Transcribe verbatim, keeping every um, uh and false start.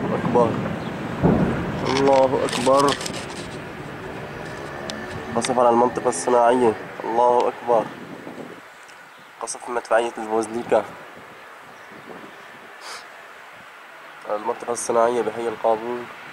أكبر. الله أكبر. قصف على المنطقة الصناعية. الله أكبر. قصف في مدفعية البوزليكا على المنطقة الصناعية بحي القابون.